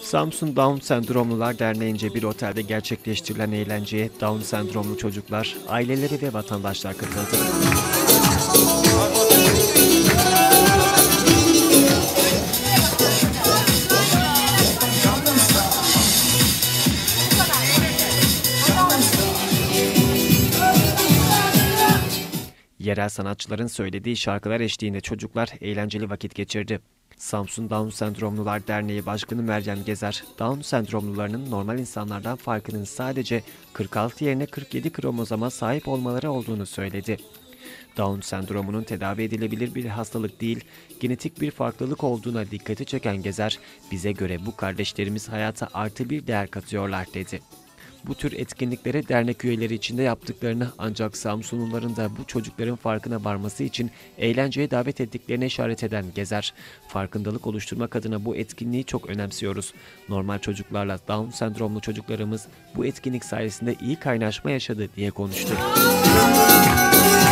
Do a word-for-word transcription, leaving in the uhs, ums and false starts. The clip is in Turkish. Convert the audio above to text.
Samsun Down Sendromlular Derneği'nce bir otelde gerçekleştirilen eğlenceye Down sendromlu çocuklar, aileleri ve vatandaşlar katıldı. Yerel sanatçıların söylediği şarkılar eşliğinde çocuklar eğlenceli vakit geçirdi. Samsun Down Sendromlular Derneği Başkanı Meryem Gezer, Down sendromlularının normal insanlardan farkının sadece kırk altı yerine kırk yedi kromozoma sahip olmaları olduğunu söyledi. Down sendromunun tedavi edilebilir bir hastalık değil, genetik bir farklılık olduğuna dikkati çeken Gezer, bize göre bu kardeşlerimiz hayata artı bir değer katıyorlar dedi. Bu tür etkinliklere dernek üyeleri içinde yaptıklarını ancak Samsunluların da bu çocukların farkına varması için eğlenceye davet ettiklerine işaret eden Gezer, farkındalık oluşturmak adına bu etkinliği çok önemsiyoruz. Normal çocuklarla Down sendromlu çocuklarımız bu etkinlik sayesinde iyi kaynaşma yaşadı diye konuştu.